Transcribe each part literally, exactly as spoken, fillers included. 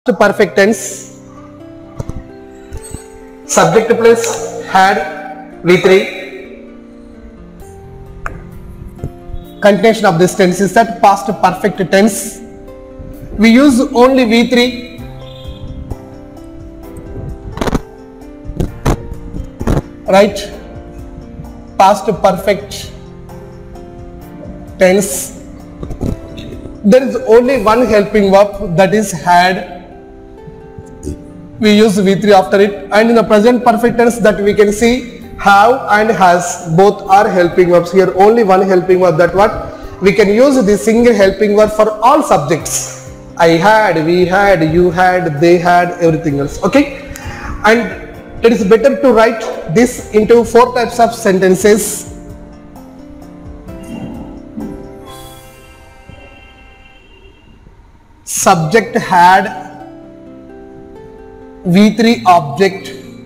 perfect tense. Subject plus had V three. Continuation of this tense is that past perfect tense. We use only V three. Right? Past perfect tense. There is only one helping verb, that is had. We use V three after it, and in the present perfect tense that we can see have and has, both are helping verbs. Here only one helping verb, that what we can use this single helping verb for all subjects. I had, we had, you had, they had, everything else. Okay, and it is better to write this into four types of sentences. Subject had, V three object,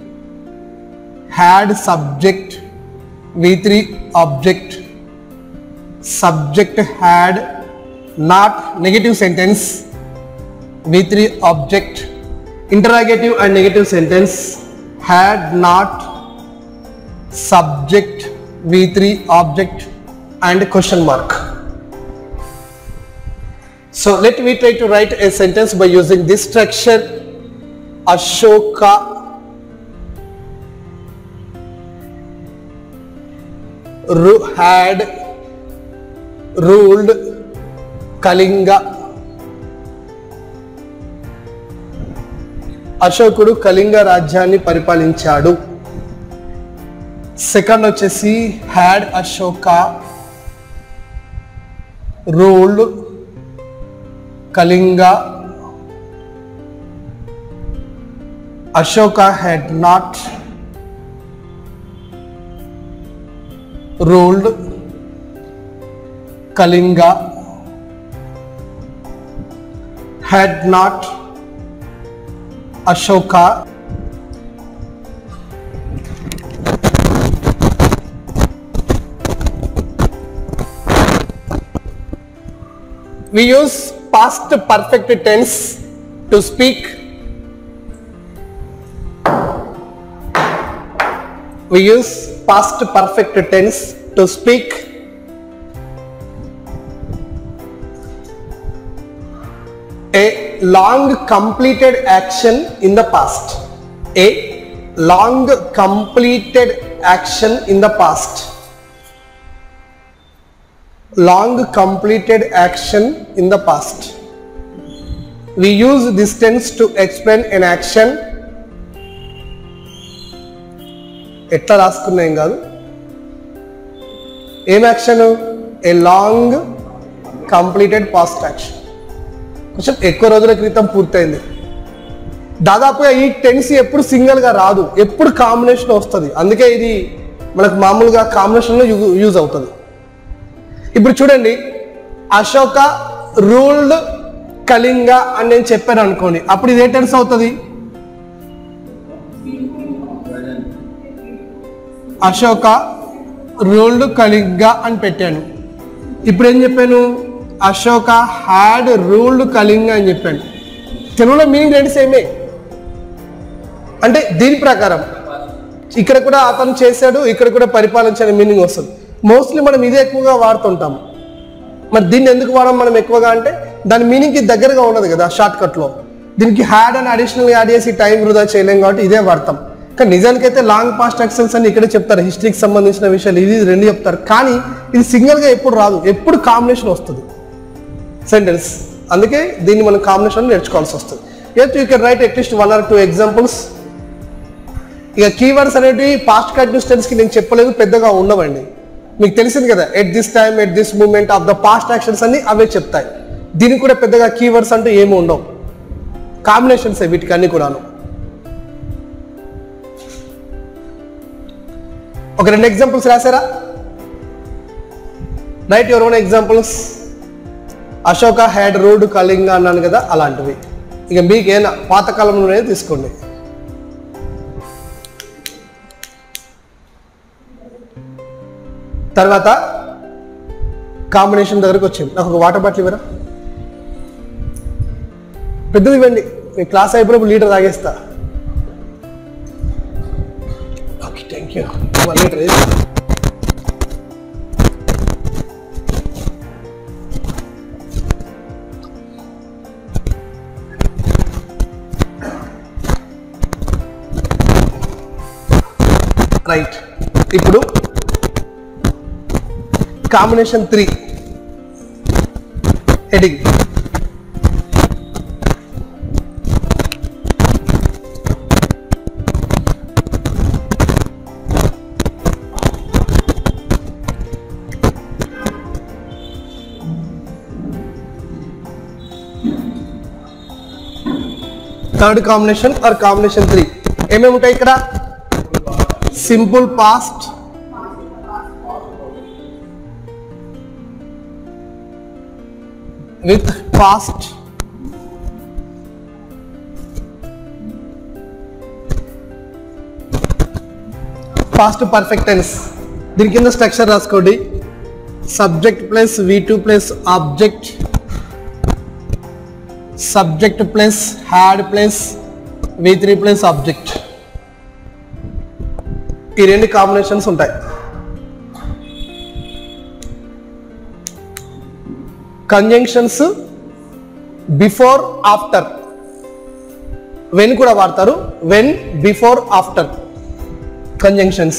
had subject, V three object, subject had, not negative sentence, V three object, interrogative and negative sentence, had not, subject, V three object, and question mark. So let me try to write a sentence by using this structure. Ashoka had ruled Kalinga. అశోకుడు కళింగ రాజ్యాన్ని పరిపాలించాడు. Second వచ్చేసి had Ashoka ruled Kalinga. Ashoka had not ruled Kalinga. Had not Ashoka we use past perfect tense to speak. We use past perfect tense to speak a long completed action in the past. A long completed action in the past. Long completed action in the past. We use this tense to explain an action. ఎట్లా రాసుకున్నా ఏం కాదు. ఏం action? A long completed past action, కొంచెం ఎక్కువ రోజుల క్రితం పూర్తయింది. దాదాపుగా ఈ టెన్స్ ఎప్పుడు సింగిల్గా రాదు, ఎప్పుడు కాంబినేషన్ వస్తుంది. అందుకే ఇది మనకు మామూలుగా కాంబినేషన్లో యూజ్ అవుతుంది. ఇప్పుడు చూడండి, అశోక రూల్డ్ కళింగ అని నేను చెప్పాను అనుకోండి, అప్పుడు ఇది ఏ టెన్స్ అవుతుంది? అశోక రూల్డ్ కళింగ అని పెట్టాను. ఇప్పుడు ఏం చెప్పాను? అశోక హ్యాడ్ రూల్డ్ కళింగ అని చెప్పాను. తెలుగులో మీనింగ్ రెండు సేమే. అంటే దీని ప్రకారం ఇక్కడ కూడా అతను చేశాడు, ఇక్కడ కూడా పరిపాలించాడు మీనింగ్ వస్తుంది. మోస్ట్లీ మనం ఇదే ఎక్కువగా వాడుతుంటాం. మరి దీన్ని ఎందుకు వాడడం మనం ఎక్కువగా అంటే దాని మీనింగ్కి దగ్గరగా ఉన్నది కదా షార్ట్కట్లో. దీనికి హ్యాడ్ అని అడిషనల్గా యాడ్ చేసి టైం వృధా చేయలేం కాబట్టి ఇదే వాడతాం. కానీ నిజానికైతే లాంగ్ పాస్ట్ యాక్షన్స్ అని ఇక్కడే చెప్తారు, హిస్టరీకి సంబంధించిన విషయాలు ఇది రెండు చెప్తారు. కానీ ఇది సింగిల్గా ఎప్పుడు రాదు, ఎప్పుడు కాంబినేషన్ వస్తుంది సెంటెన్స్. అందుకే దీన్ని మనం కాంబినేషన్ నేర్చుకోవాల్సి వస్తుంది. At you can write at least one or two examples. ఇక కీవర్డ్స్ అనేవి పాస్ట్ కంటిన్యూస్ టెన్స్కి నేను చెప్పలేదు, పెద్దగా ఉండవండి. మీకు తెలిసింది కదా, at this time, at this moment of the past actions అన్ని అవే చెప్తాయి. దీనికి కూడా పెద్దగా కీవర్డ్స్ అంటూ ఏమి ఉండవు, కాంబినేషన్స్ వీటికి అన్ని కూడాను. ఒక రెండు ఎగ్జాంపుల్స్ రాసారా? Write your own examples. Ashoka had ruled Kalinga అన్నాను కదా, అలాంటివి. ఇక మీకు ఏనా పాతకాలంలోనే తీసుకోండి. తర్వాత కాంబినేషన్ దగ్గరకు వచ్చింది. నాకు ఒక వాటర్ బాటిల్ ఇవ్వరా, పెద్దది ఇవ్వండి, మీ క్లాస్ అయిపోయినప్పుడు లీటర్ తాగేస్తా. Okay thank you. One litre right. ఇప్పుడు combination three heading. Third combination or combination three ఏమేమి ఉంటాయి ఇక్కడ? Simple past, with past, past perfect tense. దీని కింద స్ట్రక్చర్ రాసుకోండి. Subject plus V two plus object, subject plus had plus V three plus object. ఈ రెండు combinations ఉంటాయి. Conjunctions before after, when కూడా వాడతారు. When, before, after conjunctions.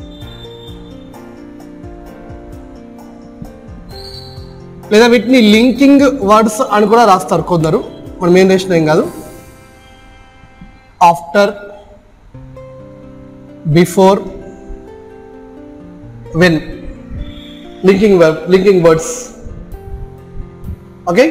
లేదా వీటిని లింకింగ్ వర్డ్స్ అని కూడా రాస్తారు కొందరు, మనం ఏం రాసినా ఏం కాదు. After, before, when, linking verb, linking words. Okay.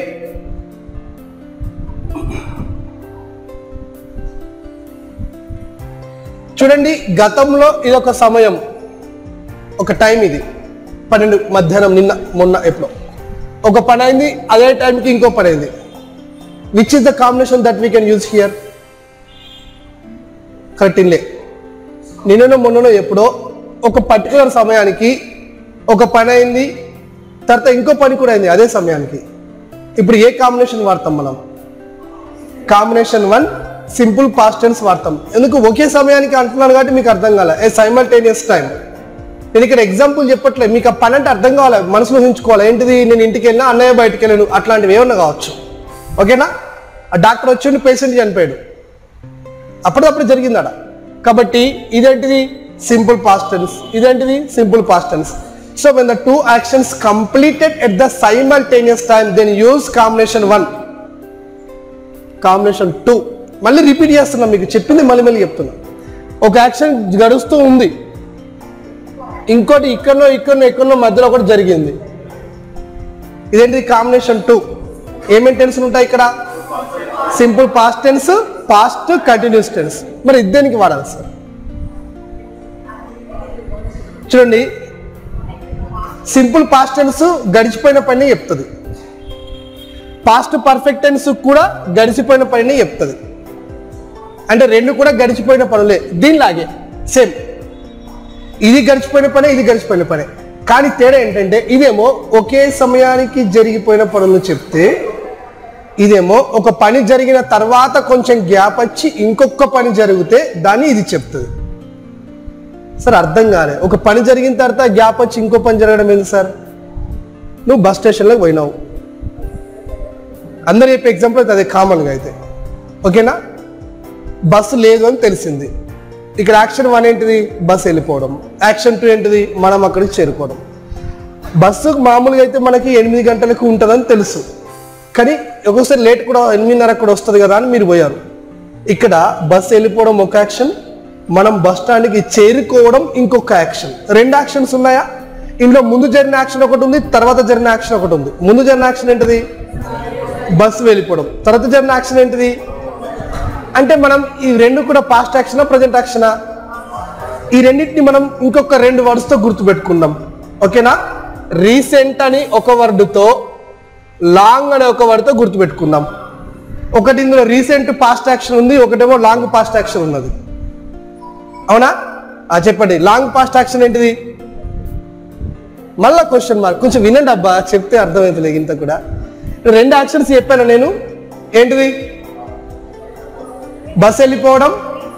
చూడండి, గతంలో ఇది ఒక సమయం, ఒక టైం, ఇది పన్నెండు మధ్యాహ్నం, నిన్న, మొన్న, ఎప్పుడో ఒక పని అయింది, అదే టైంకి ఇంకో పని అయింది. Which is the combination that we can use here? కరెక్టిన్లే. నిన్ననో మొన్ననో ఎప్పుడో ఒక పర్టికులర్ సమయానికి ఒక పని అయింది, తర్వాత ఇంకో పని కూడా అయింది అదే సమయానికి. ఇప్పుడు ఏ కాంబినేషన్ వాడతాం మనం? Combination one, simple past tense వాడతాం. ఎందుకు? ఒకే సమయానికి అంటున్నాను కాబట్టి మీకు అర్థం కాలే. A simultaneous time. నేను ఇక్కడ ఎగ్జాంపుల్ చెప్పట్లేదు, మీకు ఆ పని అంటే అర్థం కావాలి, మనసులో ఉంచుకోవాలి. ఏంటిది? నేను ఇంటికి వెళ్ళినా, అన్నయ్య బయటికి వెళ్ళాను, అట్లాంటివి ఏమన్నా కావచ్చు. ఓకేనా? ఆ డాక్టర్ వచ్చి పేషెంట్ చనిపోయాడు, అప్పటికప్పుడు జరిగింది అడ. కాబట్టి ఇదేంటిది? Simple past tense. ఇదేంటిది? Simple past tense. So when the two actions completed at the simultaneous time, then use combination one. Combination two మళ్ళీ రిపీట్ చేస్తున్నా, మీకు చెప్పింది మళ్ళీ మళ్ళీ చెప్తున్నా. ఒక యాక్షన్ గడుస్తూ ఉంది, ఇంకోటి ఇక్కడనో ఇక్కడనో ఎక్కడనో మధ్యలో ఒకటి జరిగింది. ఇదేంటి? Combination two. ఏమేమి టెన్స్ ఉంటాయి ఇక్కడ? Simple past tense, past continuous tense. మరి ఇద్దరికి వాడాలి సార్. చూడండి, సింపుల్ పాస్ట్ టెన్స్ గడిచిపోయిన పని చెప్తుంది, పాస్ట్ పర్ఫెక్ట్ టెన్స్ కూడా గడిచిపోయిన పని చెప్తుంది. అంటే రెండు కూడా గడిచిపోయిన పనులే. దీనిలాగే సేమ్, ఇది గడిచిపోయిన పనే, ఇది గడిచిపోయిన పనే. కానీ తేడా ఏంటంటే ఇదేమో ఒకే సమయానికి జరిగిపోయిన పనులు చెప్తే, ఇదేమో ఒక పని జరిగిన తర్వాత కొంచెం గ్యాప్ వచ్చి ఇంకొక పని జరిగితే దాన్ని ఇది చెప్తుంది. సార్ అర్థం కాలే. ఒక పని జరిగిన తర్వాత గ్యాప్ వచ్చి ఇంకో పని జరగడం ఏంటి సార్? నువ్వు బస్ స్టేషన్లోకి పోయినావు, అందరు చెప్పే ఎగ్జాంపుల్ అయితే అదే కామన్గా అయితే. ఓకేనా? బస్సు లేదు అని తెలిసింది. ఇక్కడ యాక్షన్ వన్ ఏంటిది? బస్సు వెళ్ళిపోవడం. యాక్షన్ టూ ఏంటిది? మనం అక్కడికి చేరుకోవడం. బస్సు మామూలుగా అయితే మనకి ఎనిమిది గంటలకు ఉంటుందని తెలుసు, కానీ ఒక్కొక్కసారి లేట్ కూడా, ఎనిమిదిన్నరకు కూడా వస్తుంది కదా అని మీరు పోయారు. ఇక్కడ బస్సు వెళ్ళిపోవడం ఒక యాక్షన్, మనం బస్ స్టాండ్కి చేరుకోవడం ఇంకొక యాక్షన్. రెండు యాక్షన్స్ ఉన్నాయా? ఇందులో ముందు జరిగిన యాక్షన్ ఒకటి ఉంది, తర్వాత జరిగిన యాక్షన్ ఒకటి ఉంది. ముందు జరిగిన యాక్షన్ ఏంటిది? బస్సు వెళ్ళిపోవడం. తర్వాత జరిగిన యాక్షన్ ఏంటిది? అంటే మనం ఈ రెండు కూడా పాస్ట్ యాక్షనా, ప్రజెంట్ యాక్షనా? ఈ రెండింటిని మనం ఇంకొక రెండు వర్డ్స్తో గుర్తుపెట్టుకుందాం. ఓకేనా? రీసెంట్ అని ఒక వర్డ్తో, లాంగ్ అనే ఒక వర్డ్తో గుర్తుపెట్టుకుందాం. ఒకటి ఇందులో రీసెంట్ పాస్ట్ యాక్షన్ ఉంది, ఒకటేమో లాంగ్ పాస్ట్ యాక్షన్ ఉన్నది. అవునా? చెప్పండి, లాంగ్ పాస్ట్ యాక్షన్ ఏంటిది? మళ్ళా క్వశ్చన్ మార్క్. కొంచెం వినండి అబ్బా, చెప్తే అర్థమవుతుంది ఇంత కూడా. రెండు యాక్షన్స్ చెప్పాను నేను. ఏంటిది? బస్ వెళ్ళిపోవడం,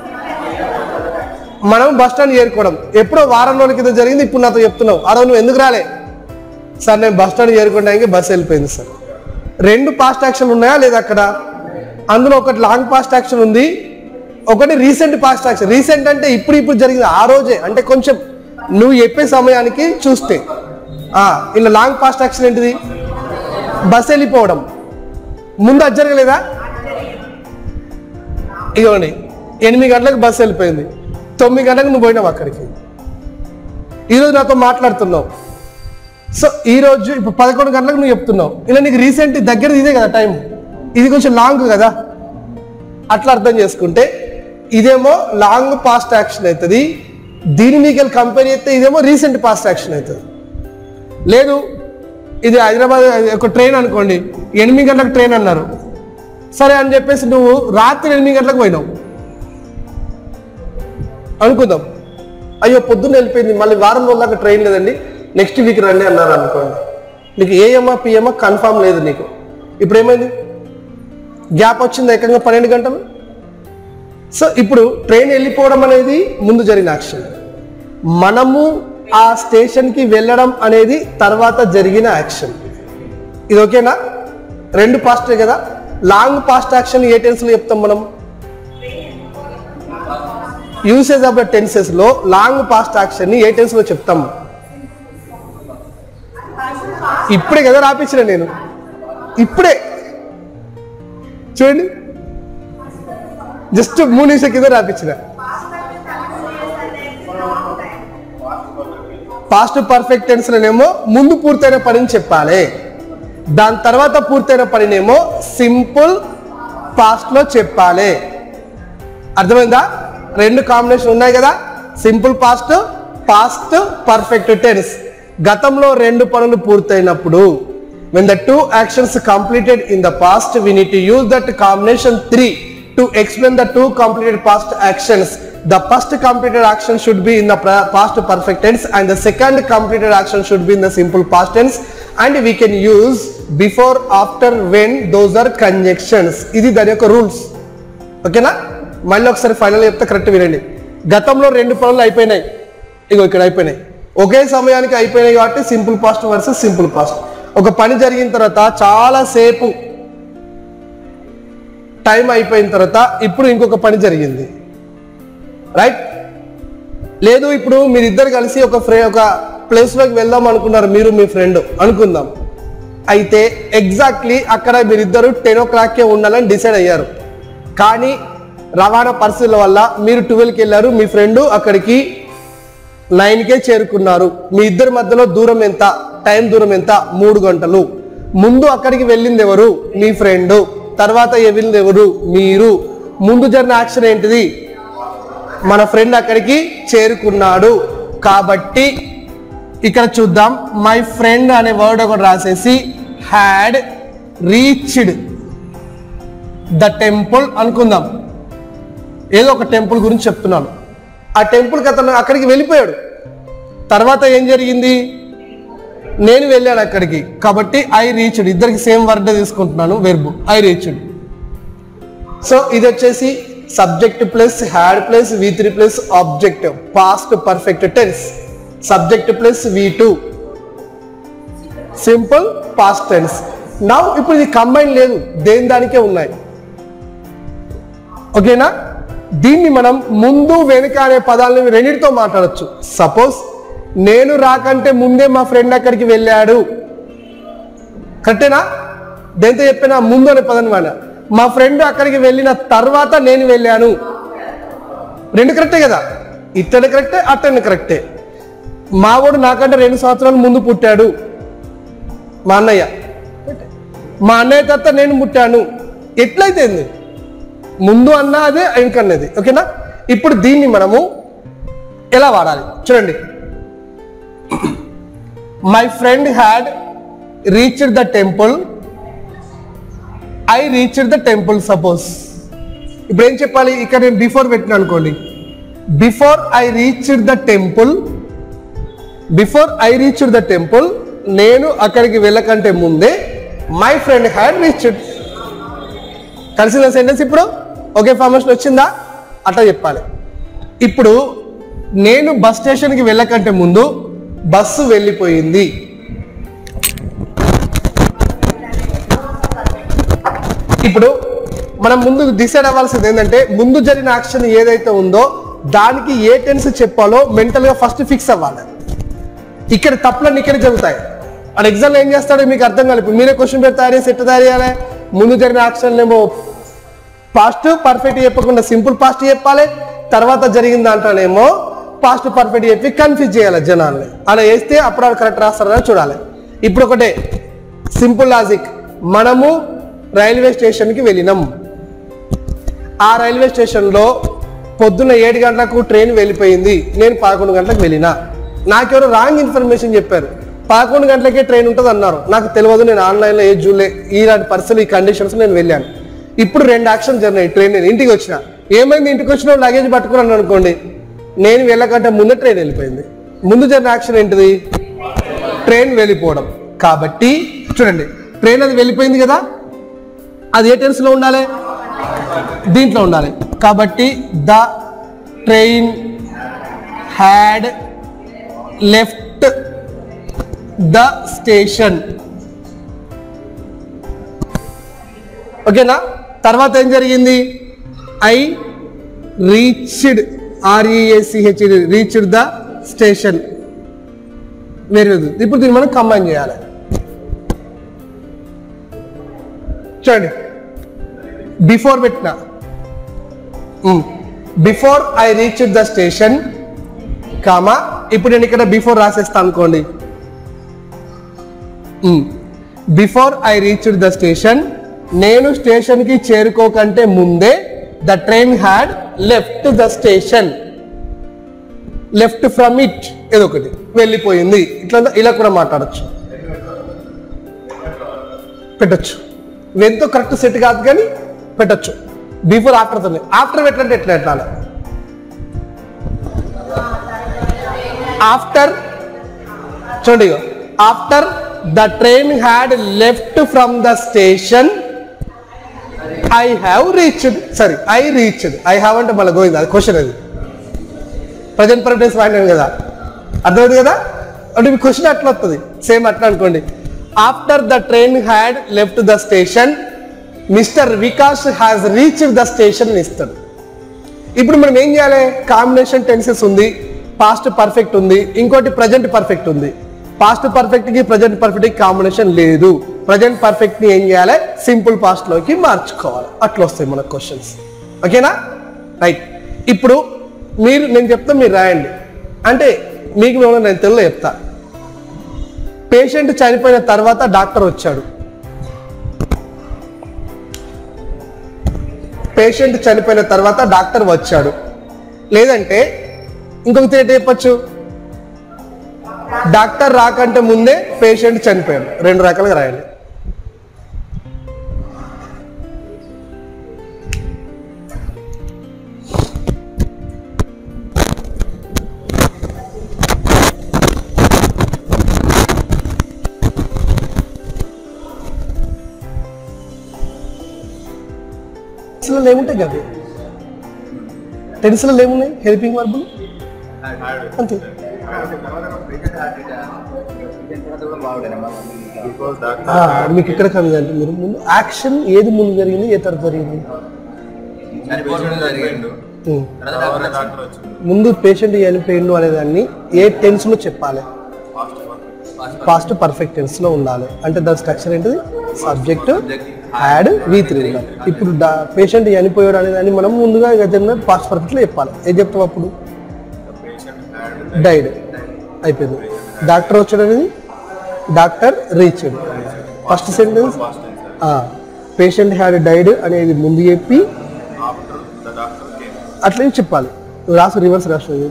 మనం బస్ స్టాండ్ చేరుకోవడం. ఎప్పుడో వారం రోజుల కింద జరిగింది, ఇప్పుడు నాతో చెప్తున్నావు. ఆ రోజు నువ్వు ఎందుకు రాలే? సార్ నేను బస్ స్టాండ్ చేరుకోవడానికి బస్సు వెళ్ళిపోయింది సార్. రెండు పాస్ట్ యాక్షన్ ఉన్నాయా లేదా అక్కడ? అందులో ఒకటి లాంగ్ పాస్ట్ యాక్షన్ ఉంది, ఒకటి రీసెంట్ పాస్ట్ యాక్షన్. రీసెంట్ అంటే ఇప్పుడు ఇప్పుడు జరిగింది, ఆ రోజే, అంటే కొంచెం నువ్వు చెప్పే సమయానికి చూస్తే. ఇలా లాంగ్ పాస్ట్ యాక్షన్ ఏంటిది? బస్సు వెళ్ళిపోవడం. ముందు అది జరగలేదా? ఇదిగోండి, ఎనిమిది గంటలకు బస్సు వెళ్ళిపోయింది, తొమ్మిది గంటలకు నువ్వు పోయినావు అక్కడికి. ఈరోజు నాతో మాట్లాడుతున్నావు. సో ఈరోజు ఇప్పుడు పదకొండు గంటలకు నువ్వు చెప్తున్నావు. ఇలా నీకు రీసెంట్ దగ్గర ఇదే కదా టైం, ఇది కొంచెం లాంగ్ కదా. అట్లా అర్థం చేసుకుంటే ఇదేమో లాంగ్ పాస్ట్ యాక్షన్ అవుతుంది, దీని మీకు కంపెనీ అయితే ఇదేమో రీసెంట్ పాస్ట్ యాక్షన్ అవుతుంది. లేదు, ఇది హైదరాబాద్ ఒక ట్రైన్ అనుకోండి, ఎనిమిది గంటలకు ట్రైన్ అన్నారు, సరే అని చెప్పేసి నువ్వు రాత్రి ఎనిమిది గంటలకు పోయినావు అనుకుందాం. అయ్యో పొద్దున్న వెళ్ళిపోయింది, మళ్ళీ వారం రోజుల దాకా ట్రైన్ లేదండి, నెక్స్ట్ వీక్ రండి అన్నారు అనుకోండి. నీకు ఏఎమ్మా పిఎమ్మా కన్ఫామ్ లేదు నీకు. ఇప్పుడు ఏమైంది? గ్యాప్ వచ్చింది ఏకంగా పన్నెండు గంటలు. సో ఇప్పుడు ట్రైన్ వెళ్ళిపోవడం అనేది ముందు జరిగిన యాక్షన్, మనము ఆ స్టేషన్కి వెళ్ళడం అనేది తర్వాత జరిగిన యాక్షన్. ఇది ఓకేనా? రెండు పాస్టే కదా. లాంగ్ పాస్ట్ యాక్షన్ ఏ టెన్స్లో చెప్తాం మనం? యూసేజ్ ఆఫ్ ద టెన్సెస్ లో లాంగ్ పాస్ట్ యాక్షన్ ని ఏ టెన్స్ లో చెప్తాం? ఇప్పుడే కదా రాపించిన నేను, ఇప్పుడే చూడండి, జస్ట్ మూడు నిమిషాల కింద రాపించిన. పాస్ట్ పర్ఫెక్ట్ టెన్స్ లోనేమో ముందు పూర్తయిన పనిని చెప్పాలి, దాని తర్వాత పూర్తయిన పనినేమో సింపుల్ పాస్ట్ లో చెప్పాలి. అర్థమైందా? రెండు కాంబినేషన్ ఉన్నాయి కదా, simple past, past perfect tense. గతంలో రెండు పనులు పూర్తయినప్పుడు, when the two actions completed in the past, we need to use that combination three to explain the two completed past actions. The first completed action should be in the past perfect tense and the second completed action should be in the simple past tense, and we can use before, after, when, those are conjunctions. ఇది దాని యొక్క rules. ఓకేనా? మళ్ళీ ఒకసారి final చెప్తే correct వినండి. గతంలో రెండు పనులు అయిపోయినాయి, ఇగో ఇక్కడ అయిపోయినాయి, ఒకే సమయానికి అయిపోయినాయి కాబట్టి simple past versus simple past. ఒక పని జరిగిన తర్వాత చాలాసేపు టైం అయిపోయిన తర్వాత ఇప్పుడు ఇంకొక పని జరిగింది, రైట్? లేదు, ఇప్పుడు మీరిద్దరు కలిసి ఒక ఫ్రె ఒక ప్లేస్లోకి వెళ్దాం అనుకున్నారు, మీరు మీ ఫ్రెండ్ అనుకుందాం. అయితే ఎగ్జాక్ట్లీ అక్కడ మీరిద్దరు టెన్ ఓ క్లాక్కే ఉండాలని డిసైడ్ అయ్యారు. కానీ రవాణా పరిస్థితుల వల్ల మీరు ట్వెల్వ్కి వెళ్ళారు, మీ ఫ్రెండ్ అక్కడికి నైన్కే చేరుకున్నారు. మీ ఇద్దరి మధ్యలో దూరం ఎంత? టైం దూరం ఎంత? మూడు గంటలు. ముందు అక్కడికి వెళ్ళింది ఎవరు? మీ ఫ్రెండ్. తర్వాత వెళ్ళింది ఎవరు? మీరు. ముందు జరిగిన యాక్షన్ ఏంటిది? మన ఫ్రెండ్ అక్కడికి చేరుకున్నాడు. కాబట్టి ఇక్కడ చూద్దాం, మై ఫ్రెండ్ అనే వర్డ్ ఒకటి రాసేసి హ్యాడ్ రీచ్డ్ ద టెంపుల్ అనుకుందాం. ఏదో ఒక టెంపుల్ గురించి చెప్తున్నాను. ఆ టెంపుల్కి అతను అక్కడికి వెళ్ళిపోయాడు. తర్వాత ఏం జరిగింది? నేను వెళ్ళాను అక్కడికి, కాబట్టి ఐ రీచ్డ్. ఇద్దరికి సేమ్ వర్డ్ తీసుకుంటున్నాను, వెర్బ్ ఐ రీచ్డ్. సో ఇది వచ్చేసి subject plus had plus V three plus object, past perfect tense. Subject plus V two simple past tense. Now ఇప్పుడు ఇది కంబైన్ లేదు, దేని దానికే ఉన్నాయి. ఓకేనా? దీన్ని మనం ముందు వెనుక అనే పదాలను రెండింటితో మాట్లాడచ్చు. సపోజ్ నేను రాకంటే ముందే మా ఫ్రెండ్ అక్కడికి వెళ్ళాడు, కరెక్టేనా? దేంతో చెప్పినా ముందు అనే పదాన్ని వాడా. మా ఫ్రెండ్ అక్కడికి వెళ్ళిన తర్వాత నేను వెళ్ళాను, రెండు కరెక్టే కదా. ఇతడు కరెక్టే, అతను కరెక్టే. మావాడు నాకంటే రెండు సంవత్సరాలు ముందు పుట్టాడు, మా అన్నయ్య. మా అన్నయ్య తర్వాత నేను పుట్టాను. ఎట్లయితే ముందు అన్న అదే ఇంకన్నది. ఓకేనా? ఇప్పుడు దీన్ని మనము ఎలా వాడాలి చూడండి. My friend had reached the temple, I reached the temple. Suppose ఇప్పుడు ఏం చెప్పాలి? ఇక్కడ నేను బిఫోర్ పెట్టినా అనుకోండి, before I reached the temple, before I reached the temple, నేను అక్కడికి వెళ్ళకంటే ముందే మై ఫ్రెండ్ హ్యాడ్ రీచ్డ్. కలిసిన సెంటెన్స్ ఇప్పుడు ఒకే ఫార్మేషన్ వచ్చిందా? అట్లా చెప్పాలి. ఇప్పుడు నేను బస్ స్టేషన్కి వెళ్ళకంటే ముందు బస్సు వెళ్ళిపోయింది. ఇప్పుడు మనం ముందు డిసైడ్ అవ్వాల్సింది ఏంటంటే ముందు జరిగిన యాక్షన్ ఏదైతే ఉందో దానికి ఏ టెన్స్ చెప్పాలో మెంటల్గా ఫస్ట్ ఫిక్స్ అవ్వాలి. ఇక్కడ తప్పులన్నీ ఇక్కడ జరుగుతాయి. వాడు ఎగ్జామ్లో ఏం చేస్తాడో మీకు అర్థం కాలేదు. మీరే క్వశ్చన్ పేరు తయారు చేసి ఎట్లా తయారు చేయాలి? ముందు జరిగిన యాక్షన్ ఏమో పాస్ట్ పర్ఫెక్ట్ చెప్పకుండా సింపుల్ పాస్ట్ చెప్పాలి, తర్వాత జరిగిన దాంట్లోనేమో పాస్ట్ పర్ఫెక్ట్ చెప్పి కన్ఫ్యూజ్ చేయాలి జనాల్ని. అలా వేస్తే అప్పుడు వాళ్ళు కరెక్ట్ రాస్తారని చూడాలి. ఇప్పుడు ఒకటే సింపుల్ లాజిక్. మనము రైల్వే స్టేషన్కి వెళ్ళినాం. ఆ రైల్వే స్టేషన్లో పొద్దున్న ఏడు గంటలకు ట్రైన్ వెళ్ళిపోయింది. నేను పదకొండు గంటలకు వెళ్ళినా. నాకెవరో రాంగ్ ఇన్ఫర్మేషన్ చెప్పారు. పదకొండు గంటలకే ట్రైన్ ఉంటుంది అన్నారు. నాకు తెలియదు, నేను ఆన్లైన్లో ఏ జూలే ఇలాంటి పరిస్థితులు ఈ కండిషన్స్ నేను వెళ్ళాను. ఇప్పుడు రెండు యాక్షన్ జరిగినాయి. ట్రైన్ నేను ఇంటికి వచ్చిన. ఏమైంది? ఇంటికి వచ్చిన లగేజ్ పట్టుకున్నాను అనుకోండి, నేను వెళ్ళకంటే ముందే ట్రైన్ వెళ్ళిపోయింది. ముందు జరిగిన యాక్షన్ ఏంటిది? ట్రైన్ వెళ్ళిపోవడం. కాబట్టి చూడండి, ట్రైన్ అది వెళ్ళిపోయింది కదా, అది ఏ టెన్స్లో ఉండాలి? దీంట్లో ఉండాలి. కాబట్టి the train had left the station. ఓకేనా? తర్వాత ఏం జరిగింది? I reached, R E A C H reached the station. వేరే ఇప్పుడు దీన్ని మనం కంబైన్ చేయాలి. చూడండి, బిఫోర్ పెట్టిన before I reached the station comma, ఇప్పుడు నేను ఇక్కడ బిఫోర్ రాసేస్తాను అనుకోండి. Before I reached the station, నేను స్టేషన్కి చేరుకోకంటే ముందే the train had left the station. Left from it ఏదో ఒకటి వెళ్ళిపోయింది. ఇట్లా ఇలా కూడా మాట్లాడచ్చు, పెట్టచ్చు. ఎంతో కరెక్ట్ సెట్ కాదు కానీ పెట్టచ్చు. బిఫోర్ ఆఫ్టర్ తో ఆఫ్టర్ పెట్టంటే ఎట్లా పెట్టాలి? ఆఫ్టర్ చూడండి, after the train had left from the station I have reached, sorry I reached. I have అంటే మళ్ళీ గోయింది, అది క్వశ్చన్. అది ప్రజెంట్ పర్ఫెక్ట్ వాడినాను కదా, అర్థమైంది కదా? అంటే మీ క్వశ్చన్ అట్లా వస్తుంది. సేమ్ అట్లా అనుకోండి. After the train had left the station mister Vikas has reached the station అని ఇస్తాడు. ఇప్పుడు మనం ఏం చేయాలి? కాంబినేషన్ టెన్సెస్ ఉంది, పాస్ట్ పర్ఫెక్ట్ ఉంది, ఇంకోటి ప్రజెంట్ పర్ఫెక్ట్ ఉంది. పాస్ట్ పర్ఫెక్ట్కి ప్రజెంట్ పర్ఫెక్ట్కి కాంబినేషన్ లేదు. ప్రజెంట్ పర్ఫెక్ట్ని ఏం చేయాలి? సింపుల్ పాస్ట్లోకి మార్చుకోవాలి. అట్లా వస్తాయి మన క్వశ్చన్స్. ఓకేనా? రైట్. ఇప్పుడు మీరు నేను చెప్తా, మీరు రాయండి. అంటే మీకు మేము నేను తెలుగులో చెప్తా. పేషెంట్ చనిపోయిన తర్వాత డాక్టర్ వచ్చాడు. పేషెంట్ చనిపోయిన తర్వాత డాక్టర్ వచ్చాడు. లేదంటే ఇంకొక తేట చెప్పచ్చు, డాక్టర్ రాకంటే ముందే పేషెంట్ చనిపోయాడు. రెండు రకాలుగా రాయండి. టెన్స్లో ఏముంటాయి కదా, టెన్స్లో ఏమున్నాయి? హెల్పింగ్ వర్బులు అంతే. మీకు ఇక్కడ కమింది అంటే మీరు ముందు యాక్షన్ ఏది ముందు జరిగింది, ఏ తర్వాత జరిగింది? ముందు పేషెంట్ చనిపోయిండు అనేదాన్ని ఏ టెన్స్ లో చెప్పాలి? పాస్ట్ పర్ఫెక్ట్ టెన్స్ లో ఉండాలి. అంటే దాని స్ట్రక్చర్ ఏంటిది? Subject had V three. ఇప్పుడు పేషెంట్ చనిపోయాడు అనేదాన్ని మనం ముందుగా పాస్ట్ పర్ఫెక్ట్ లో చెప్పాలి. ఏం చెప్తాం అప్పుడు? డైడ్ అయిపోయింది. డాక్టర్ వచ్చాడు అనేది doctor reached. First sentence patient had died అనేది ముందు చెప్పి అట్లే చెప్పాలి. రాసు రివర్స్ రాసు.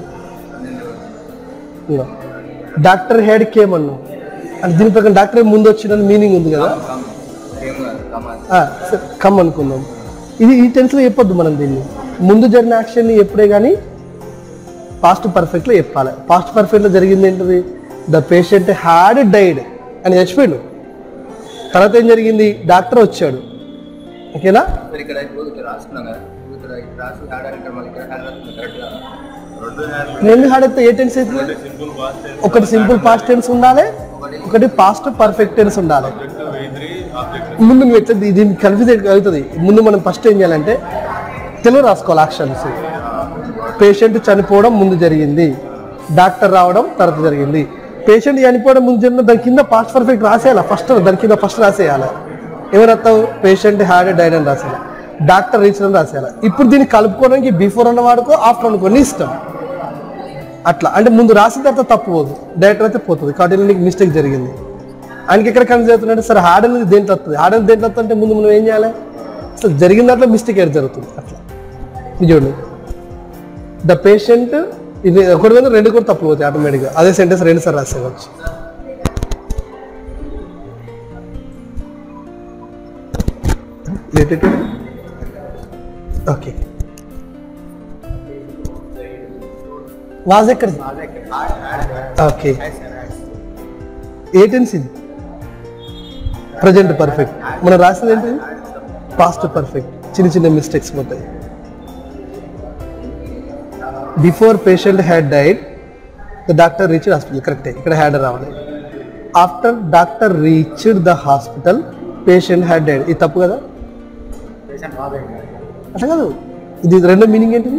డాక్టర్ హెడ్ కేమ్ అన్నాం అంటే దీని ప్రకారం డాక్టర్ ముందు వచ్చిన మీనింగ్ ఉంది కదా, కమ్ అనుకుందాం. ఇది ఈ టెన్స్లో చెప్పొద్దు మనం. దీన్ని ముందు జరిగిన యాక్షన్ని ఎప్పుడే కానీ పాస్ట్ పర్ఫెక్ట్లో చెప్పాలి. పాస్ట్ పర్ఫెక్ట్లో జరిగింది ఏంటిది? ద పేషెంట్ హ్యాడ్ డైడ్ అని చచ్చిపోయాడు. తర్వాత ఏం జరిగింది? డాక్టర్ వచ్చాడు. ఓకేనా? రెండు హ్యాడ్ అయితే ఏ టెన్స్ అవుతుంది? ఒకటి సింపుల్ పాస్ట్ టెన్స్ ఉండాలి, ఒకటి పాస్ట్ పర్ఫెక్ట్ టెన్స్ ఉండాలి. ముందు నువ్వు ఎట్లా దీన్ని కన్ఫ్యూజ్ అవుతుంది. ముందు మనం ఫస్ట్ ఏం చేయాలంటే తెలుగు రాసుకోవాలి. యాక్షన్స్ పేషెంట్ చనిపోవడం ముందు జరిగింది, డాక్టర్ రావడం తర్వాత జరిగింది. పేషెంట్ చనిపోవడం ముందు జరిగిన దాని కింద పాస్ట్ పర్ఫెక్ట్ రాసేయాలి. ఫస్ట్ దాని కింద ఫస్ట్ రాసేయాలి. ఎవరు వస్తావు? పేషెంట్ హ్యాడ్ డైడ్ అని రాసేయాలి, డాక్టర్ రీచ్ అని రాసేయాలి. ఇప్పుడు దీన్ని కలుపుకోవడానికి బిఫోర్ అన్న వాడుకో, ఆఫ్టర్ అనుకో, నీ ఇష్టం. అట్లా అంటే ముందు రాసిన తర్వాత తప్పు పోదు, డైరెక్టర్ అయితే పోతుంది. కాబట్టి నీకు మిస్టేక్ జరిగింది. ఆయనకి ఎక్కడ కన్ఫ్యూజ్ అవుతుందంటే సరే హార్డ్ అనేది దేంట్లో వస్తుంది, హార్డ్ అనేది దేంట్లో వస్తుంది అంటే ముందు మనం ఏం చేయాలి? అసలు జరిగిన దాంట్లో మిస్టేక్ ఏది జరుగుతుంది. అట్లా చూడండి, ద పేషెంట్ ఇది ఒకటి మీద రెండు కూడా తప్పు పోతాయి ఆటోమేటిక్గా. అదే సెంటెన్స్ రెండు సార్లు రాసేవచ్చు. ఓకే, వాజ్ ఎక్కడిది? ఓకే, ఏ టెన్స్ ఇది? Present perfect. మనం రాసింది ఏంటి? Past perfect. చిన్న చిన్న మిస్టేక్స్ పోతాయి. Before patient had died the doctor reached hospital. కరెక్టే, ఇక్కడ హ్యాడ్ రావాలి. After doctor reached the hospital patient had died. ఇది తప్పు కదా? అట్లా కాదు, ఇది రెండో మీనింగ్ ఏంటిది?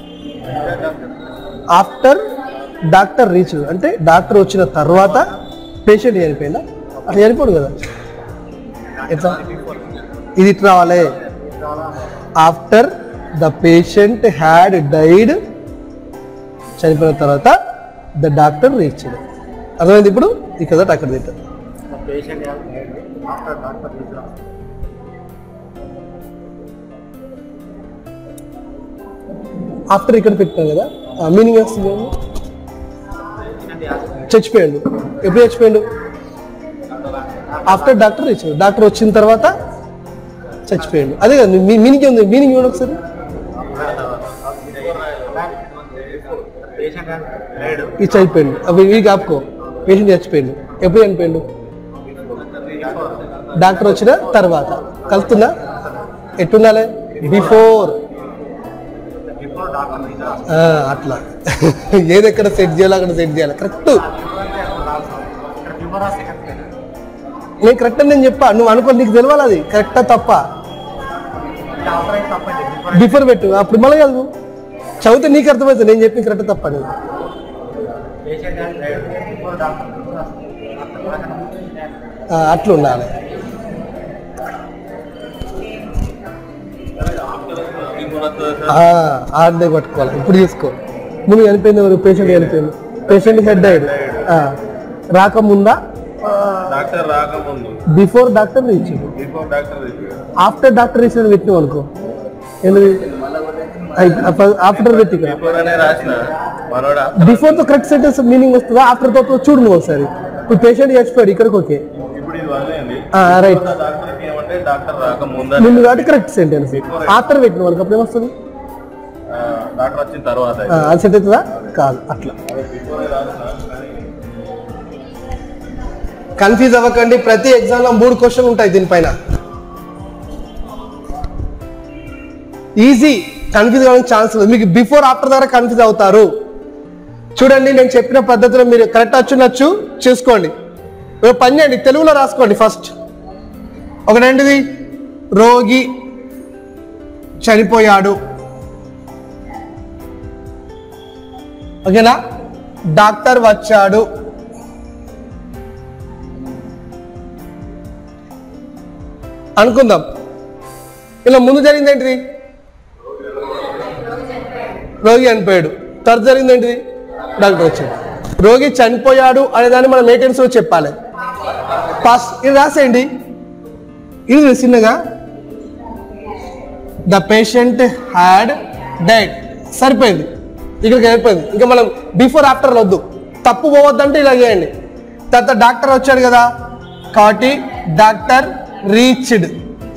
ఆఫ్టర్ డాక్టర్ రీచ్డ్ అంటే డాక్టర్ వచ్చిన తర్వాత పేషెంట్ చనిపోయిందా? అట్లా చనిపోడు కదా. ఎట్లా ఇది ఇట్లా రావాలి? After the patient had died, చనిపోయిన తర్వాత ద డాక్టర్ రీచ్డ్. అర్థమైంది? ఇప్పుడు ఇక్కడ అక్కడ తింటారు. ఆఫ్టర్ ఇక్కడ పెట్టాం కదా, మీనింగ్ వస్తుంది. చచ్చిపోయాడు. ఎప్పుడు చచ్చిపోయాడు? After doctor reach. డాక్టర్ వచ్చిన తర్వాత చచ్చిపోయాడు. అదే కదా మీనింగ్ ఉంది. మీనింగ్ ఇవ్వండి ఒకసారి. ఇది చనిపోయాడు, అవి ఇవి కాపుకో. పేషెంట్ చచ్చిపోయాడు. ఎప్పుడు చనిపోయాడు? డాక్టర్ వచ్చిన తర్వాత. కలుస్తుందా? ఎట్టుండాలి? బిఫోర్. అట్లా ఏది ఎక్కడ సెట్ చేయాలి అక్కడ సెట్ చేయాలి. కరెక్ట్. నేను కరెక్ట్ అని నేను చెప్పా, నువ్వు అనుకో, నీకు తెలవాలి అది కరెక్టా తప్ప. బిఫోర్ పెట్టు, అప్పుడు మళ్ళీ కాదు చదివితే నీకు అర్థమవుతుంది నేను చెప్పి కరెక్ట్ తప్ప. నేను అట్లా ఉండాలి. ఆడనే పట్టుకోవాలి. ఇప్పుడు చూసుకో, ముందు చనిపోయింది ఎవరు? పేషెంట్ చనిపోయింది. పేషెంట్ హెడ్ అయ్యాడు రాకముందా? Before doctor reach. After doctor reach అని పెట్టినావు అనుకో, ఏంటి ఆఫ్టర్ పెట్టి బిఫోర్ తో కరెక్ట్ సెంటెన్స్ మీనింగ్ వస్తుందా? ఆఫ్టర్ తో చూడు నువ్వు ఒకసారి. ఇప్పుడు పేషెంట్ చచ్చిపోయాడు ఇక్కడికి. ఓకే రైట్, ముందు కాబట్టి కరెక్ట్ సెంటెన్స్. ఆఫ్టర్ పెట్టిన వాళ్ళకి అప్పుడు ఏమొస్తుంది? అది సెట్ అవుతుందా? కాదు. అట్లా కన్ఫ్యూజ్ అవ్వకండి. ప్రతి ఎగ్జామ్ లో మూడు క్వశ్చన్లు ఉంటాయి దీనిపైన. ఈజీ, కన్ఫ్యూజ్ అవ్వడానికి ఛాన్స్ లేదు. మీకు బిఫోర్ ఆఫ్టర్ ద్వారా కన్ఫ్యూజ్ అవుతారు. చూడండి, నేను చెప్పిన పద్ధతిలో మీరు కరెక్ట్ వచ్చునచ్చు చేసుకోండి. పని చేయండి, తెలుగులో రాసుకోండి. ఫస్ట్ ఒకటేంటిది? రోగి చనిపోయాడు. ఓకేనా? డాక్టర్ వచ్చాడు. అనుకుందాం. ఇలా ముందు జరిగింది ఏంటిది? రోగి చనిపోయాడు. తర్వాత జరిగింది ఏంటిది? డాక్టర్ వచ్చాడు. రోగి చనిపోయాడు అనేదాన్ని మనం ఏ టెన్స్లో చెప్పాలి? పాస్ట్. ఇది రాసేయండి. ఇది చిన్నగా ద పేషెంట్ హ్యాడ్ డైడ్. సరిపోయింది, ఇక్కడికి అయిపోయింది. ఇంకా మనం బిఫోర్ ఆఫ్టర్ వద్దు. తప్పు పోవద్దంటే ఇలా చేయండి. తర్వాత డాక్టర్ వచ్చాడు కదా కాబట్టి డాక్టర్ రీచ్డ్.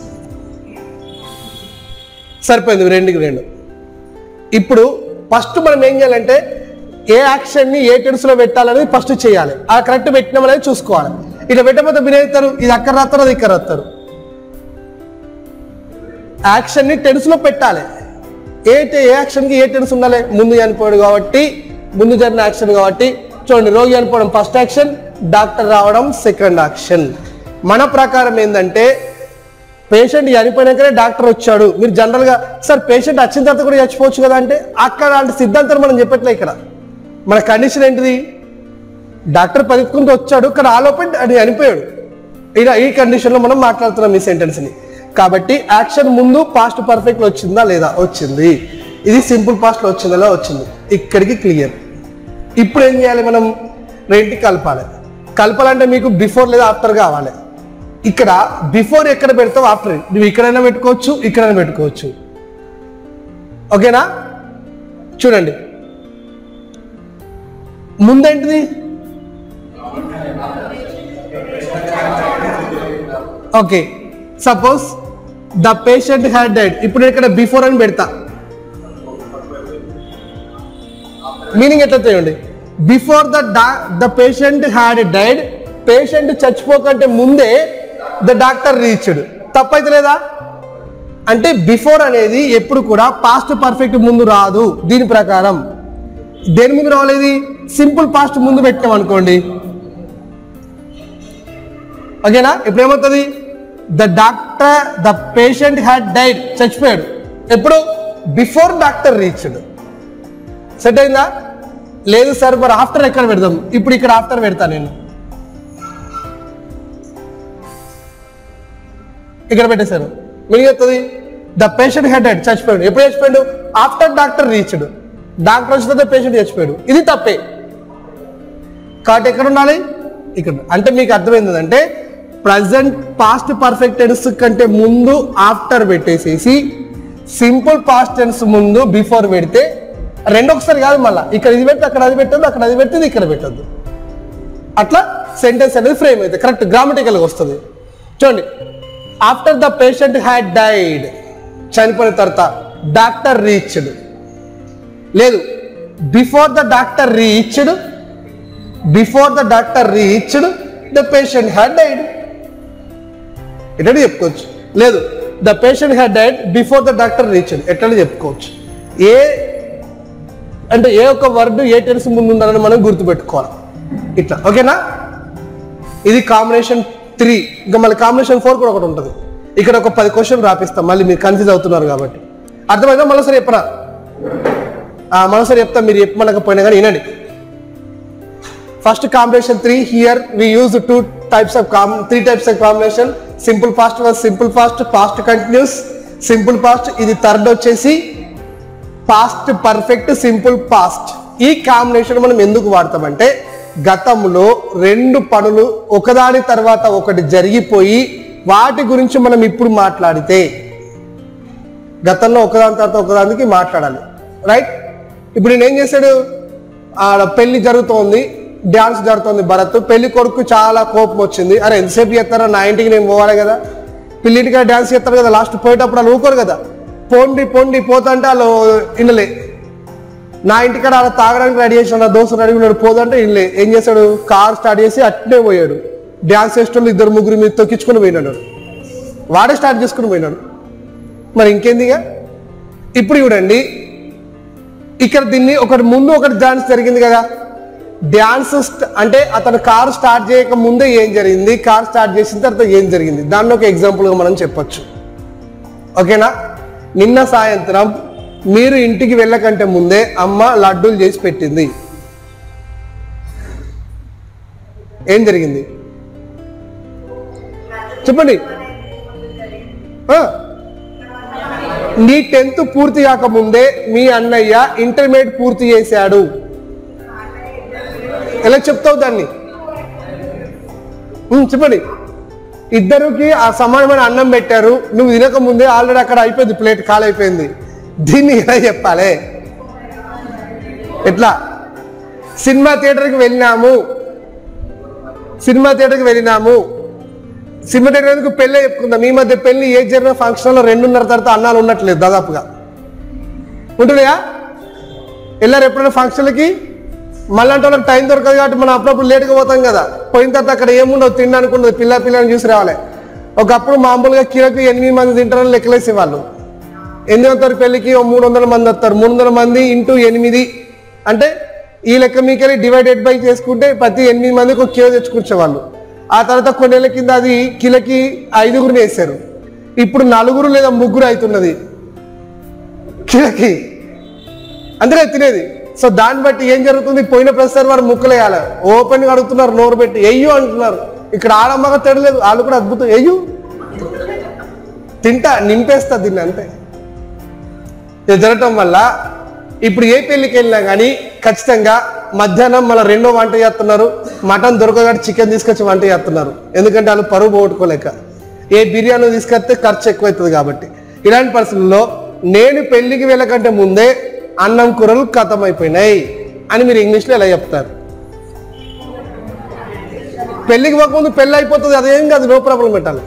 సరిపోయింది, రెండుకి రెండు. ఇప్పుడు ఫస్ట్ మనం ఏం చేయాలంటే ఏ యాక్షన్ని ఏ టెన్స్లో పెట్టాలనేది ఫస్ట్ చేయాలి. ఆ కరెక్ట్ పెట్టినాం అనేది చూసుకోవాలి. ఇట్లా పెట్టకపోతే మీరు అవుతారు, ఇది అక్కడ రాస్తారు, అది ఇక్కడ రాస్తారు. యాక్షన్ని టెన్స్లో పెట్టాలి. ఏ ఏ యాక్షన్కి ఏ టెన్స్ ఉండాలి? ముందు చనిపోయాడు కాబట్టి ముందు జరిగిన యాక్షన్ కాబట్టి చూడండి, రోగి చనిపోవడం ఫస్ట్ యాక్షన్, డాక్టర్ రావడం సెకండ్ యాక్షన్. మన ప్రకారం ఏంటంటే పేషెంట్ చనిపోయినాకనే డాక్టర్ వచ్చాడు. మీరు జనరల్గా సార్ పేషెంట్ వచ్చిన తర్వాత కూడా చచ్చిపోవచ్చు కదా అంటే అక్కడ అంటే సిద్ధాంతం మనం చెప్పట్లే. ఇక్కడ మన కండిషన్ ఏంటిది? డాక్టర్ పరిగెత్తుకుంటూ వచ్చాడు, కానీ ఆ లోపల అది చనిపోయాడు. ఇలా ఈ కండిషన్లో మనం మాట్లాడుతున్నాం ఈ సెంటెన్స్ని. కాబట్టి యాక్షన్ ముందు పాస్ట్ పర్ఫెక్ట్లో వచ్చిందా లేదా? వచ్చింది. ఇది సింపుల్ పాస్ట్లో వచ్చిందా? వచ్చింది. ఇక్కడికి క్లియర్. ఇప్పుడు ఏం చేయాలి? మనం రెండింటికి కలపాలి. కలపాలంటే మీకు బిఫోర్ లేదా ఆఫ్టర్ కావాలి. ఇక్కడ బిఫోర్ ఎక్కడ పెడతావు, ఆఫ్టర్ నువ్వు ఇక్కడైనా పెట్టుకోవచ్చు, ఇక్కడైనా పెట్టుకోవచ్చు. ఓకేనా? చూడండి, ముందేంటిది? Okay, suppose the patient had died. ఇప్పుడు ఇక్కడ బిఫోర్ అని పెడతా. మీనింగ్ ఎట్లా చేయండి? Before the the patient had died, patient చచ్చిపోకంటే ముందే ద డాక్టర్ రీచ్డ్. తప్పైతే లేదా? అంటే బిఫోర్ అనేది ఎప్పుడు కూడా పాస్ట్ పర్ఫెక్ట్ ముందు రాదు. దీని ప్రకారం దేని ముందు రావాలి? సింపుల్ పాస్ట్ ముందు పెట్టాం అనుకోండి. ఓకేనా? ఇప్పుడు ఏమవుతుంది? The doctor the patient had died, చచ్చిపోయాడు. ఎప్పుడు? Before doctor reached. సెట్ అయిందా? లేదు సార్ మరి ఆఫ్టర్ ఎక్కడ పెడదాం? ఇప్పుడు ఇక్కడ ఆఫ్టర్ పెడతా నేను. ఇక్కడ పెట్టేశాను. మీనింగ్ వస్తుంది ద పేషెంట్ హ్యాడ్ డైడ్, చచ్చిపోయాడు. ఎప్పుడు చచ్చిపోయాడు? After doctor reached. డాక్టర్ వచ్చిన పేషెంట్ చచ్చిపోయాడు. ఇది తప్పే. కాబట్టి ఎక్కడ ఉండాలి? ఇక్కడ. అంటే మీకు అర్థమైందంటే ప్రజెంట్ పాస్ట్ పర్ఫెక్ట్ టెన్స్ కంటే ముందు ఆఫ్టర్ పెట్టేసేసి సింపుల్ పాస్ట్ టెన్స్ ముందు బిఫోర్ పెడితే రెండు ఒకసారి కాదు, మళ్ళీ ఇక్కడ ఇది పెడితే అక్కడ అది పెట్టద్దు, అక్కడ అది పెట్టింది ఇక్కడ పెట్టద్దు. అట్లా సెంటెన్స్ అనేది ఫ్రేమ్ అయితే కరెక్ట్ గ్రామటికల్గా వస్తుంది. చూడండి, after the patient had died, చనిపోయిన తర్వాత డాక్టర్ రీచ్డ్. లేదు, before the doctor reached, before the doctor reached the patient had died. ఎట్లా చెప్పుకోవచ్చు. లేదు, the patient had died before the doctor reached, ఎట్లా చెప్పుకోవచ్చు. ఏ అంటే ఏ ఒక్క వర్డ్ ఏ టెన్స్ ముందు ఉండాలని మనం గుర్తుపెట్టుకోవాలి. ఇట్లా. ఓకేనా? ఇది కాంబినేషన్ త్రీ. ఇంకా మళ్ళీ కాంబినేషన్ ఫోర్ కూడా ఒకటి ఉంటుంది. ఇక్కడ ఒక పది క్వశ్చన్ రాపిస్తాం, మళ్ళీ మీరు కన్ఫ్యూజ్ అవుతున్నారు కాబట్టి. అర్థమైందా? మరోసారి చెప్పరా? మరోసారి చెప్తా, మీరు చెప్పమనకపోయినా కానీ వినండి. First combination three. Here we use two types of com three types of combination. Simple past was simple past, past continuous, simple past. ఇది థర్డ్ వచ్చేసి పాస్ట్ పర్ఫెక్ట్ సింపుల్ పాస్ట్. ఈ కాంబినేషన్ మనం ఎందుకు వాడతామంటే గతంలో రెండు పనులు ఒకదాని తర్వాత ఒకటి జరిగిపోయి వాటి గురించి మనం ఇప్పుడు మాట్లాడితే, గతంలో ఒకదాని తర్వాత ఒకదానికి మాట్లాడాలి. రైట్? ఇప్పుడు నేను ఏం చేశాడు? ఆడ పెళ్లి జరుగుతోంది, డ్యాన్స్ జరుగుతుంది. భరత్ పెళ్లి కొడుకు చాలా కోపం వచ్చింది. అరే ఎంతసేపు చేస్తారా, నా ఇంటికి నేను పోవాలి కదా, పిల్లింటిగా డ్యాన్స్ చేస్తారు కదా, లాస్ట్ పోయేటప్పుడు వాళ్ళు ఊరుకోరు కదా. పోండి పోండి పోతుంటే వాళ్ళు ఇన్నలే. నా ఇంటికాడ అలా తాగడానికి రెడీ చేసిన నా దోస్తులు రెడీ ఉన్నాడు, పోదంటే ఇన్నలే. ఏం చేశాడు? కార్ స్టార్ట్ చేసి అట్నే పోయాడు. డ్యాన్స్ చేసేటోళ్ళు ఇద్దరు ముగ్గురు మీద తొక్కించుకుని పోయినాడు. వాడే స్టార్ట్ చేసుకుని పోయినాడు. మరి ఇంకేందిగా. ఇప్పుడు చూడండి, ఇక్కడ దీన్ని ఒకటి ముందు ఒకటి డాన్స్ జరిగింది కదా. డ్యాన్స్ అంటే అతను కార్ స్టార్ట్ చేయక ముందే ఏం జరిగింది, కార్ స్టార్ట్ చేసిన తర్వాత ఏం జరిగింది, దాన్ని ఒక ఎగ్జాంపుల్గా మనం చెప్పొచ్చు. ఓకేనా? నిన్న సాయంత్రం మీరు ఇంటికి వెళ్ళకంటే ముందే అమ్మ లడ్డూలు చేసి పెట్టింది. ఏం జరిగింది చెప్పండి. నీ టెన్త్ పూర్తి కాకముందే మీ అన్నయ్య ఇంటర్మీడియట్ పూర్తి చేశాడు. ఎలా చెప్తావు దాన్ని? చెప్పండి. ఇద్దరికి ఆ సమానమైన అన్నం పెట్టారు, నువ్వు తినక ముందే ఆల్రెడీ అక్కడ అయిపోయింది, ప్లేట్ ఖాళీ అయిపోయింది. దీన్ని ఎలా చెప్పాలి? ఎట్లా? సినిమా థియేటర్కి వెళ్ళినాము, సినిమా థియేటర్కి వెళ్ళినాము సినిమా థియేటర్ ఎందుకు పెళ్ళే చెప్పుకుందాం. ఈ మధ్య పెళ్లి ఏ జరిగిన ఫంక్షన్లో రెండున్నర తర్వాత అన్నాలు ఉన్నట్లేదు, దాదాపుగా ఉంటున్నాయా? వెళ్ళారు ఎప్పుడైనా ఫంక్షన్లకి? మళ్ళీ అంటే వాళ్ళకి టైం దొరకదు కాబట్టి మనం అప్పుడప్పుడు లేట్గా పోతాం కదా. పోయిన తర్వాత అక్కడ ఏముండవు, తినడానికి ఉండదు, పిల్ల పిల్లని చూసి రావాలి. ఒకప్పుడు మామూలుగా కిలోకి ఎనిమిది మంది తింటారని లెక్కలేసి వాళ్ళు. ఎన్ని వస్తారు పెళ్ళికి? ఓ మూడు వందల మంది వస్తారు. మూడు వందల మంది ఇంటూ ఎనిమిది అంటే ఈ లెక్క మీకెళ్ళి డివైడెడ్ బై చేసుకుంటే ప్రతి ఎనిమిది మందికి ఒక కిలో తెచ్చుకూర్చేవాళ్ళు. ఆ తర్వాత కొన్నేళ్ళ కింద అది కిలోకి ఐదుగురిని వేసారు. ఇప్పుడు నలుగురు లేదా ముగ్గురు అవుతున్నది కిలోకి, అందుకే తినేది. సో దాన్ని బట్టి ఏం జరుగుతుంది? పోయిన ప్రతిసారి వారు ముక్కలు వేయాలి, ఓపెన్గా అడుగుతున్నారు, నోరు పెట్టి ఎయ్యు అంటున్నారు. ఇక్కడ ఆడమ్మగా తెడలేదు, వాళ్ళు కూడా అద్భుతం, ఎయ్యు తింటా నింపేస్తా దీన్ని అంతే. ఇది జరగటం వల్ల ఇప్పుడు ఏ పెళ్ళికి వెళ్ళినా కానీ ఖచ్చితంగా మధ్యాహ్నం మళ్ళీ రెండో వంట చేస్తున్నారు. మటన్ దొరకగానే చికెన్ తీసుకొచ్చి వంట చేస్తున్నారు, ఎందుకంటే వాళ్ళు పరువు పోగొట్టుకోలేక. ఏ బిర్యానీ తీసుకొస్తే ఖర్చు ఎక్కువవుతుంది కాబట్టి. ఇలాంటి పరిస్థితుల్లో నేను పెళ్లికి వెళ్ళకంటే ముందే అన్నం కూరలు ఖతం అయిపోయినాయి అని మీరు ఇంగ్లీష్లో ఎలా చెప్తారు? పెళ్లికి పోకముందు పెళ్ళి అయిపోతుంది, అదేం కాదు, నో ప్రాబ్లం పెట్టాలి.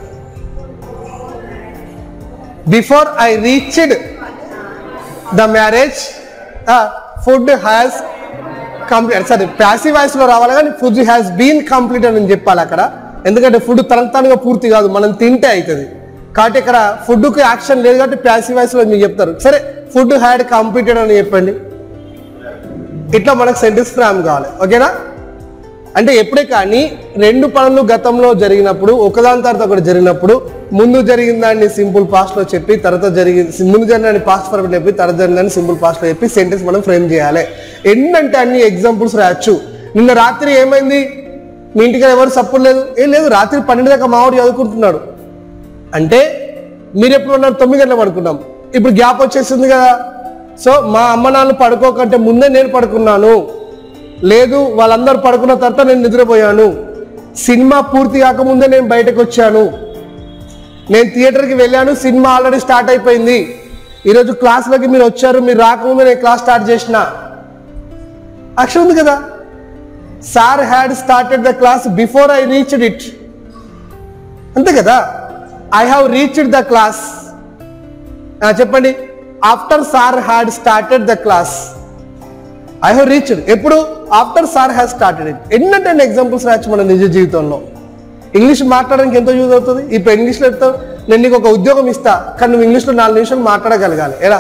Before I reached the marriage food has complete, సరే ప్యాసివ్ వాయిస్ లో రావాలి కానీ ఫుడ్ హ్యాస్ బీన్ కంప్లీట్ అని చెప్పాలి అక్కడ. ఎందుకంటే ఫుడ్ తనంతానుగా పూర్తి కాదు, మనం తింటే అవుతుంది కాబట్టి ఇక్కడ ఫుడ్కి యాక్షన్ లేదు కాబట్టి ప్యాసివ్ వాయిస్ లో మీరు చెప్తారు. సరే ఫుడ్ హ్యాడ్ కంప్లీటెడ్ అని చెప్పండి. ఇట్లా మనకు సెంటెన్స్ ఫ్రేమ్ కావాలి, ఓకేనా? అంటే ఎప్పుడే కానీ రెండు పనులు గతంలో జరిగినప్పుడు ఒకదాని తర్వాత ఒకటి జరిగినప్పుడు ముందు జరిగిన దాన్ని సింపుల్ పాస్ట్ లో చెప్పి తర్వాత జరిగి ముందు జరిగిన దాన్ని పాస్ట్ పర్ఫెక్ట్ చెప్పి తర్వాత జరిగిన దాన్ని సింపుల్ పాస్ట్ లో చెప్పి సెంటెన్స్ మనం ఫ్రేమ్ చేయాలి. ఎన్నంటే అన్ని ఎగ్జాంపుల్స్ రాయొచ్చు. నిన్న రాత్రి ఏమైంది? మీ ఇంటికి ఎవరు సపోర్ట్ లేదు, ఏం లేదు, రాత్రి పన్నెండు దాకా మావాడు చదువుకుంటున్నాడు అంటే మీరు ఎప్పుడు ఉన్నారు? తొమ్మిది గంటలు పడుకున్నాం, ఇప్పుడు గ్యాప్ వచ్చేసింది కదా. సో మా అమ్మ నాన్న పడుకోకంటే ముందే నేను పడుకున్నాను, లేదు వాళ్ళందరూ పడుకున్న తర్వాత నేను నిద్రపోయాను, సినిమా పూర్తి కాకముందే నేను బయటకు వచ్చాను, నేను థియేటర్కి వెళ్ళాను, సినిమా ఆల్రెడీ స్టార్ట్ అయిపోయింది, ఈరోజు క్లాస్లోకి మీరు వచ్చారు, మీరు రాకముందే నేను క్లాస్ స్టార్ట్ చేసిన అక్షరం ఉంది కదా. Sir had started the class before I reached it, అంతే కదా. I have reached the class చెప్పండి. After sir had started the class I have reached, ఎప్పుడు? After sir has started it. ఎన్నంటే ఎగ్జాంపుల్స్ రావచ్చు మన నిజ జీవితంలో. ఇంగ్లీష్ మాట్లాడడానికి ఎంతో యూజ్ అవుతుంది. ఇప్పుడు ఇంగ్లీష్లో చెప్తావు, నేను నీకు ఒక ఉద్యోగం ఇస్తా కానీ నువ్వు ఇంగ్లీష్లో నాలుగు నిమిషాలు మాట్లాడగలగాలి, ఎలా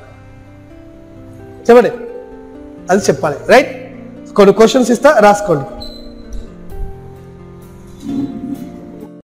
చెప్పండి? అది చెప్పాలి, రైట్? కొన్ని క్వశ్చన్స్ ఇస్తా, రాసుకోండి.